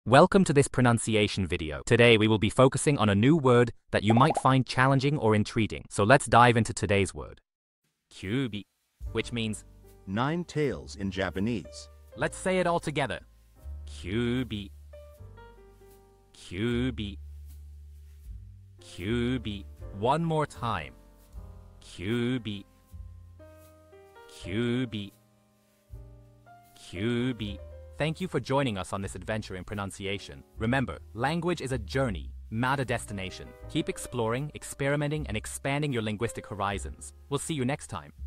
Welcome to this pronunciation video. Today we will be focusing on a new word that you might find challenging or intriguing. So let's dive into today's word. Kyuubi, which means 9 tails in Japanese. Let's say it all together. Kyuubi. Kyuubi. Kyuubi. One more time. Kyuubi. Kyuubi. Kyuubi. Thank you for joining us on this adventure in pronunciation. Remember, language is a journey, not a destination. Keep exploring, experimenting, and expanding your linguistic horizons. We'll see you next time.